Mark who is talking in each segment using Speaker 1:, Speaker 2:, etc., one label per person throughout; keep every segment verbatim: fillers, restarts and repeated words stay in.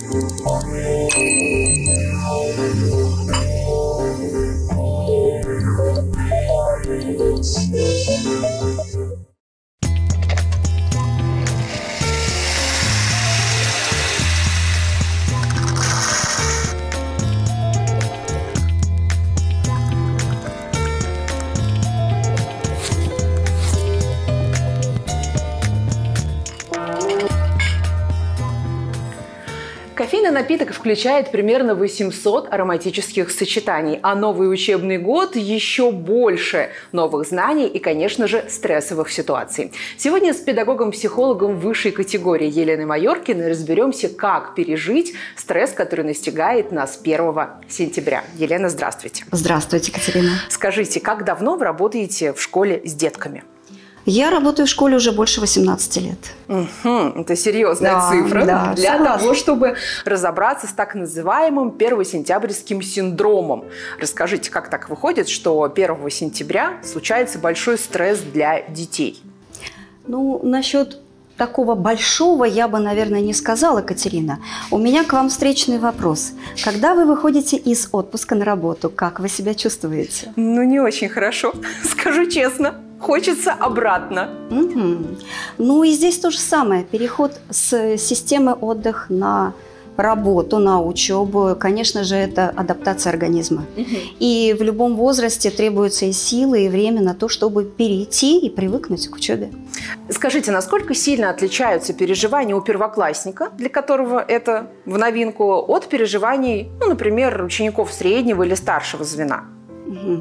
Speaker 1: Кофейный напиток включает примерно восемьсот ароматических сочетаний, а новый учебный год еще больше новых знаний и, конечно же, стрессовых ситуаций. Сегодня с педагогом-психологом высшей категории Еленой Майоркиной разберемся, как пережить стресс, который настигает нас первого сентября. Елена, здравствуйте.
Speaker 2: Здравствуйте, Катерина.
Speaker 1: Скажите, как давно вы работаете в школе с детками?
Speaker 2: Я работаю в школе уже больше восемнадцати лет.
Speaker 1: Угу, это серьезная
Speaker 2: да,
Speaker 1: цифра
Speaker 2: да,
Speaker 1: для
Speaker 2: согласна.
Speaker 1: того, чтобы разобраться с так называемым первосентябрьским синдромом. Расскажите, как так выходит, что первого сентября случается большой стресс для детей?
Speaker 2: Ну, насчет такого большого я бы, наверное, не сказала, Катерина. У меня к вам встречный вопрос. Когда вы выходите из отпуска на работу, как вы себя чувствуете?
Speaker 1: Ну, не очень хорошо, скажу честно. Хочется обратно.
Speaker 2: Угу. Ну и здесь то же самое. Переход с системы отдыха на работу, на учебу, конечно же, это адаптация организма. Угу. И в любом возрасте требуются и силы, и время на то, чтобы перейти и привыкнуть к учебе.
Speaker 1: Скажите, насколько сильно отличаются переживания у первоклассника, для которого это в новинку, от переживаний, ну, например, учеников среднего или старшего звена?
Speaker 2: Угу.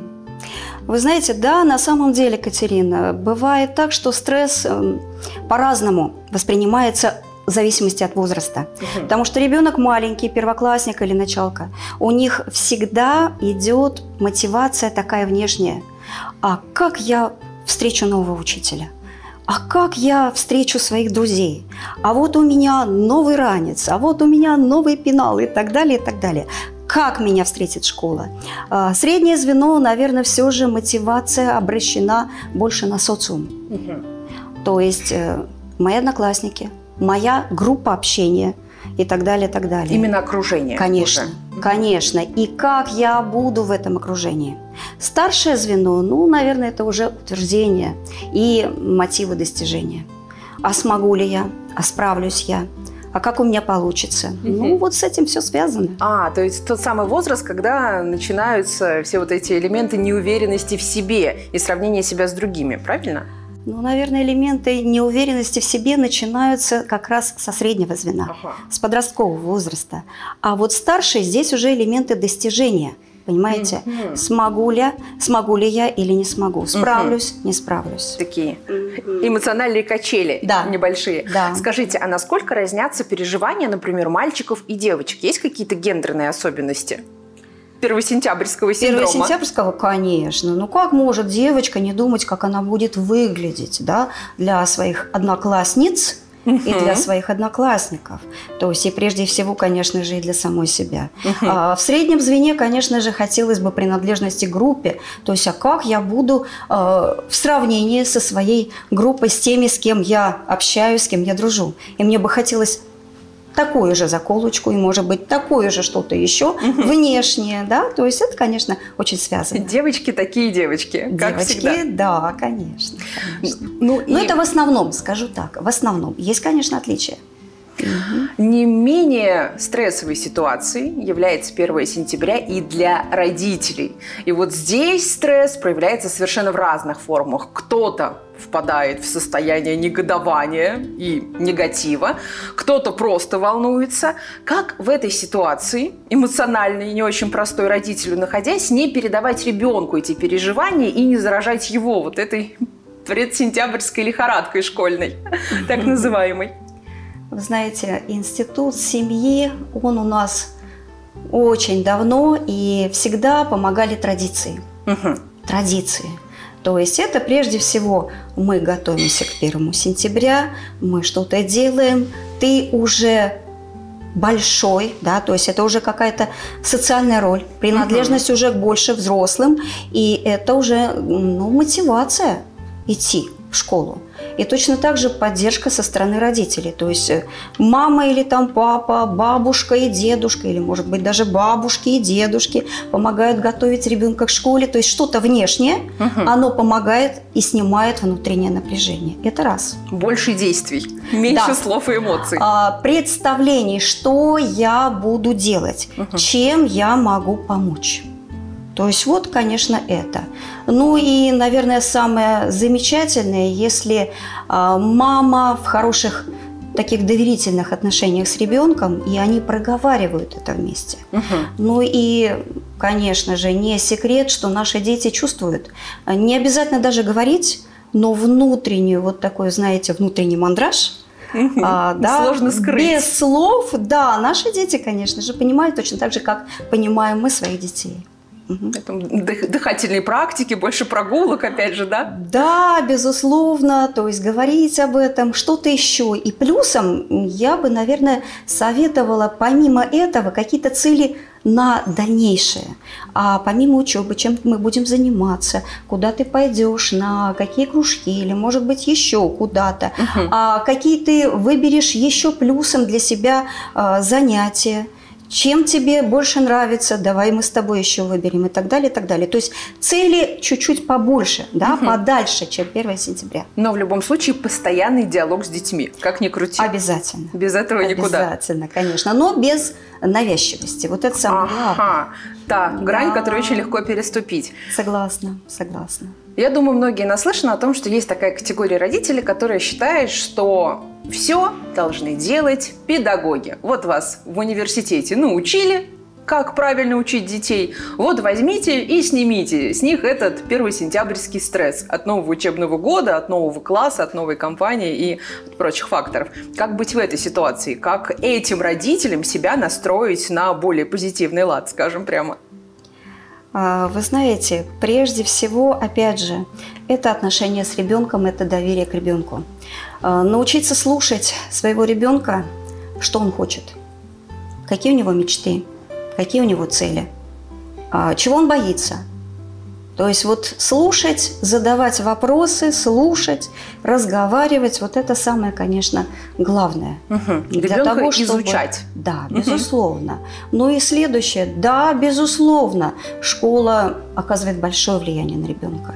Speaker 2: Вы знаете, да, на самом деле, Катерина, бывает так, что стресс э, по-разному воспринимается в зависимости от возраста. Угу. Потому что ребенок маленький, первоклассник или началка, у них всегда идет мотивация такая внешняя. А как я встречу нового учителя? А как я встречу своих друзей? А вот у меня новый ранец, а вот у меня новый пенал и так далее, и так далее. Как меня встретит школа? Среднее звено, наверное, все же мотивация обращена больше на социум. Угу. То есть мои одноклассники, моя группа общения и так далее, и так далее.
Speaker 1: Именно окружение.
Speaker 2: Конечно, уже. Конечно. И как я буду в этом окружении? Старшее звено, ну, наверное, это уже утверждение и мотивы достижения. А смогу ли я? А справлюсь я? А как у меня получится? Mm-hmm. Ну, вот с этим все связано.
Speaker 1: А, то есть тот самый возраст, когда начинаются все вот эти элементы неуверенности в себе и сравнения себя с другими, правильно?
Speaker 2: Ну, наверное, элементы неуверенности в себе начинаются как раз со среднего звена, ага. с подросткового возраста. А вот старшие здесь уже элементы достижения. Понимаете? Mm-hmm. Смогу ли, смогу ли я или не смогу? Справлюсь, mm-hmm. не справлюсь.
Speaker 1: Такие mm-hmm. эмоциональные качели да. небольшие. Да. Скажите, а насколько разнятся переживания, например, мальчиков и девочек? Есть какие-то гендерные особенности первосентябрьского синдрома?
Speaker 2: Первосентябрьского, конечно. Ну как может девочка не думать, как она будет выглядеть, да, для своих одноклассниц? И для своих одноклассников. То есть и прежде всего, конечно же, и для самой себя. Uh-huh. а, в среднем звене, конечно же, хотелось бы принадлежности к группе. То есть а как я буду а, в сравнении со своей группой, с теми, с кем я общаюсь, с кем я дружу. И мне бы хотелось такую же заколочку и, может быть, такое же что-то еще uh-huh. внешнее, да, то есть это, конечно, очень связано.
Speaker 1: Девочки такие девочки, как
Speaker 2: девочки,
Speaker 1: всегда.
Speaker 2: Да, конечно. конечно.
Speaker 1: Ну,
Speaker 2: Но
Speaker 1: и...
Speaker 2: это в основном, скажу так, в основном. Есть, конечно, отличия.
Speaker 1: Угу. Не менее стрессовой ситуацией является первое сентября и для родителей. И вот здесь стресс проявляется совершенно в разных формах. Кто-то впадает в состояние негодования и негатива, кто-то просто волнуется. Как в этой ситуации, эмоциональной и не очень простой родителю находясь, не передавать ребенку эти переживания и не заражать его вот этой предсентябрьской лихорадкой школьной, так называемой?
Speaker 2: Вы знаете, институт семьи, он у нас очень давно, и всегда помогали традиции. Угу. Традиции. То есть это прежде всего мы готовимся к первому сентября, мы что-то делаем, ты уже большой, да, то есть это уже какая-то социальная роль, принадлежность угу. уже больше взрослым, и это уже, ну, мотивация идти в школу. И точно так же поддержка со стороны родителей. То есть мама или там папа, бабушка и дедушка, или, может быть, даже бабушки и дедушки помогают готовить ребенка к школе. То есть что-то внешнее, угу. оно помогает и снимает внутреннее напряжение. Это раз.
Speaker 1: Больше действий, меньше да. слов и эмоций.
Speaker 2: А, представлений, что я буду делать, угу. чем я могу помочь. То есть вот, конечно, это. Ну и, наверное, самое замечательное, если э, мама в хороших таких доверительных отношениях с ребенком, и они проговаривают это вместе. Угу. Ну и, конечно же, не секрет, что наши дети чувствуют. Не обязательно даже говорить, но внутреннюю, вот такой, знаете, внутренний мандраж,
Speaker 1: угу. а, да, сложно скрыть.
Speaker 2: Без слов, да, наши дети, конечно же, понимают точно так же, как понимаем мы своих детей.
Speaker 1: Угу. Дыхательные практики, больше прогулок, опять же, да?
Speaker 2: Да, безусловно, то есть говорить об этом, что-то еще. И плюсом я бы, наверное, советовала помимо этого какие-то цели на дальнейшее. А помимо учебы, чем мы будем заниматься, куда ты пойдешь, на какие кружки или, может быть, еще куда-то, угу. а какие ты выберешь еще плюсом для себя а, занятия. Чем тебе больше нравится, давай мы с тобой еще выберем и так далее, и так далее. То есть цели чуть-чуть побольше, да, угу. подальше, чем первое сентября.
Speaker 1: Но в любом случае постоянный диалог с детьми, как ни крути.
Speaker 2: Обязательно.
Speaker 1: Без этого никуда.
Speaker 2: Обязательно, конечно, но без навязчивости. Вот это самое
Speaker 1: ага. главное. Та грань,
Speaker 2: да.
Speaker 1: которую очень легко переступить.
Speaker 2: Согласна, согласна.
Speaker 1: Я думаю, многие наслышаны о том, что есть такая категория родителей, которая считает, что все должны делать педагоги. Вот вас в университете научили, как правильно учить детей. Вот возьмите и снимите с них этот первый сентябрьский стресс от нового учебного года, от нового класса, от новой компании и от прочих факторов. Как быть в этой ситуации? Как этим родителям себя настроить на более позитивный лад, скажем прямо?
Speaker 2: Вы знаете, прежде всего, опять же, это отношение с ребенком, это доверие к ребенку. Научиться слушать своего ребенка, что он хочет, какие у него мечты, какие у него цели, чего он боится. То есть вот слушать, задавать вопросы, слушать, разговаривать, вот это самое, конечно, главное.
Speaker 1: Угу. Для того, чтобы изучать.
Speaker 2: Да, безусловно. Угу. Ну и следующее, да, безусловно, школа оказывает большое влияние на ребенка.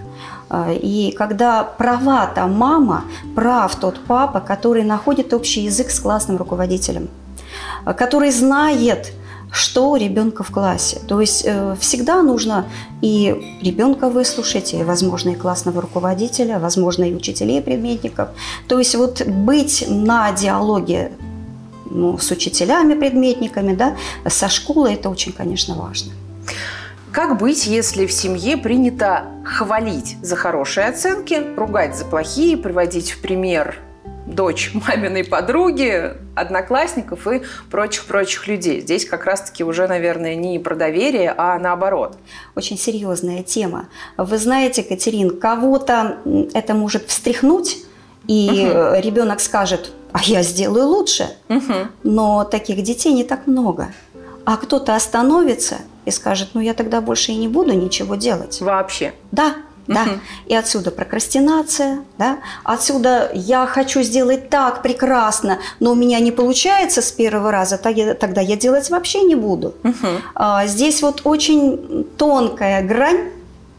Speaker 2: И когда права та мама, прав тот папа, который находит общий язык с классным руководителем, который знает, что у ребенка в классе. То есть э, всегда нужно и ребенка выслушать, и, возможно, и классного руководителя, возможно, и учителей, предметников. То есть вот быть на диалоге ну, с учителями, предметниками, да, со школой, это очень, конечно, важно.
Speaker 1: Как быть, если в семье принято хвалить за хорошие оценки, ругать за плохие, приводить в пример дочь маминой подруги, одноклассников и прочих-прочих людей? Здесь как раз-таки уже, наверное, не про доверие, а наоборот.
Speaker 2: Очень серьезная тема. Вы знаете, Катерин, кого-то это может встряхнуть, и угу. ребенок скажет, а я сделаю лучше. Угу. Но таких детей не так много. А кто-то остановится и скажет, ну я тогда больше и не буду ничего делать.
Speaker 1: Вообще?
Speaker 2: Да. Да? Uh-huh. И отсюда прокрастинация, да? Отсюда я хочу сделать так прекрасно, но у меня не получается с первого раза, тогда я делать вообще не буду. Uh-huh. а, здесь вот очень тонкая грань,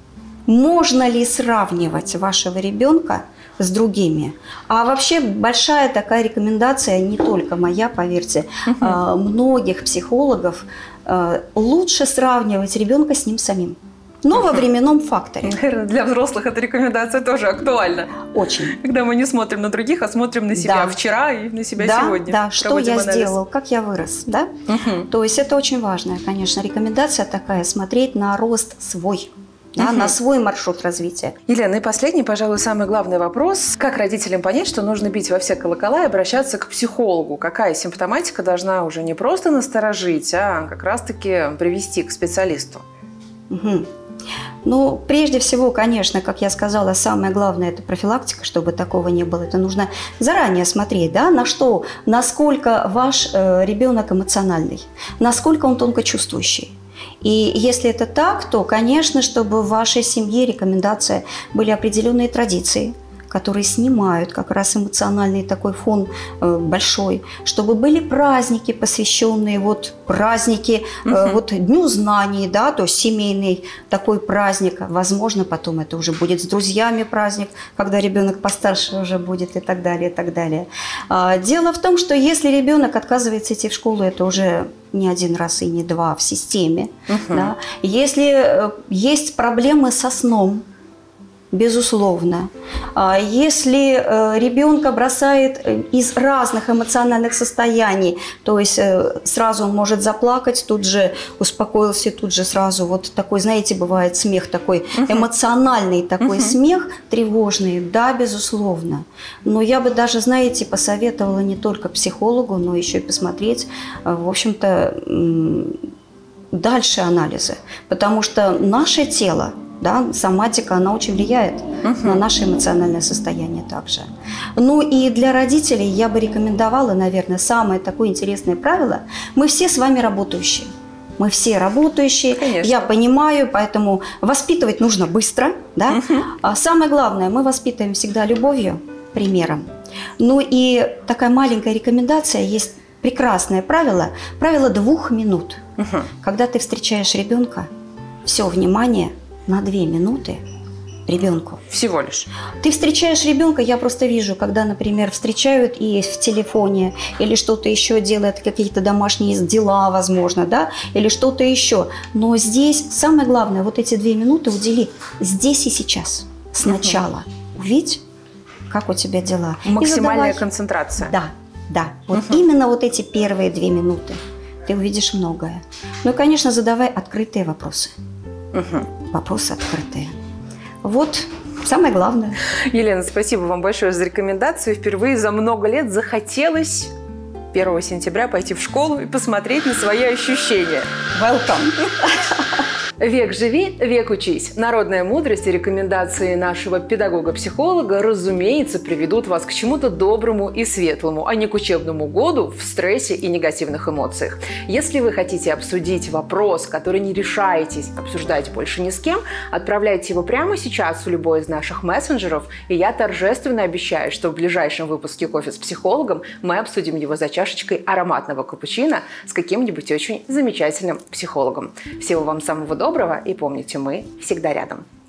Speaker 2: можно ли сравнивать вашего ребенка с другими. А вообще большая такая рекомендация, не только моя, поверьте, uh-huh. а, многих психологов, а, лучше сравнивать ребенка с ним самим. Но во временном факторе.
Speaker 1: Наверное, для взрослых эта рекомендация тоже актуальна.
Speaker 2: Очень.
Speaker 1: Когда мы не смотрим на других, а смотрим на себя да. вчера и на себя
Speaker 2: да,
Speaker 1: сегодня.
Speaker 2: Да, что я анализ. сделал, как я вырос. Да? Угу. То есть это очень важная, конечно, рекомендация такая, смотреть на рост свой. Да, угу. на свой маршрут развития.
Speaker 1: Елена, и последний, пожалуй, самый главный вопрос. Как родителям понять, что нужно бить во все колокола и обращаться к психологу? Какая симптоматика должна уже не просто насторожить, а как раз-таки привести к специалисту?
Speaker 2: Угу. Ну, прежде всего, конечно, как я сказала, самое главное – это профилактика, чтобы такого не было. Это нужно заранее смотреть, да, на что, насколько ваш э, ребенок эмоциональный, насколько он тонко чувствующий. И если это так, то, конечно, чтобы в вашей семье рекомендация были определенные традиции, которые снимают как раз эмоциональный такой фон э, большой, чтобы были праздники, посвященные вот праздники, э, вот Дню знаний, да, то есть семейный такой праздник. Возможно, потом это уже будет с друзьями праздник, когда ребенок постарше уже будет и так далее, и так далее. А, дело в том, что если ребенок отказывается идти в школу, это уже не один раз и не два в системе. Uh-huh. Да. Если э, есть проблемы со сном, безусловно. Если ребенка бросает из разных эмоциональных состояний, то есть сразу он может заплакать, тут же успокоился, тут же сразу вот такой, знаете, бывает смех такой, эмоциональный такой uh-huh. смех, тревожный, да, безусловно. Но я бы даже, знаете, посоветовала не только психологу, но еще и посмотреть, в общем-то, дальше анализы, потому что наше тело, да, соматика, она очень влияет uh-huh. на наше эмоциональное состояние также. Ну и для родителей я бы рекомендовала, наверное, самое такое интересное правило. Мы все с вами работающие. Мы все работающие, конечно. Я понимаю, поэтому воспитывать нужно быстро. Да? Uh-huh. А самое главное, мы воспитываем всегда любовью, примером. Ну и такая маленькая рекомендация, есть прекрасное правило, правило двух минут. Uh-huh. Когда ты встречаешь ребенка, все внимание на две минуты ребенку.
Speaker 1: Всего лишь.
Speaker 2: Ты встречаешь ребенка, я просто вижу, когда, например, встречают и в телефоне, или что-то еще делают, какие-то домашние дела, возможно, да, или что-то еще. Но здесь самое главное, вот эти две минуты удели здесь и сейчас, сначала. Uh-huh. Увидь, как у тебя дела.
Speaker 1: Максимальная
Speaker 2: задавай...
Speaker 1: концентрация.
Speaker 2: Да, да. Вот
Speaker 1: Uh-huh.
Speaker 2: именно вот эти первые две минуты ты увидишь многое. Ну и, конечно, задавай открытые вопросы. Угу. Вопросы открытые. Вот самое главное.
Speaker 1: Елена, спасибо вам большое за рекомендацию. Впервые за много лет захотелось первого сентября пойти в школу и посмотреть на свои ощущения.
Speaker 2: Welcome!
Speaker 1: Век живи, век учись. Народная мудрость и рекомендации нашего педагога-психолога, разумеется, приведут вас к чему-то доброму и светлому, а не к учебному году в стрессе и негативных эмоциях. Если вы хотите обсудить вопрос, который не решаетесь обсуждать больше ни с кем, отправляйте его прямо сейчас в любой из наших мессенджеров, и я торжественно обещаю, что в ближайшем выпуске «Кофе с психологом» мы обсудим его за чашечкой ароматного капучино с каким-нибудь очень замечательным психологом. Всего вам самого доброго. Доброго, и помните, мы всегда рядом.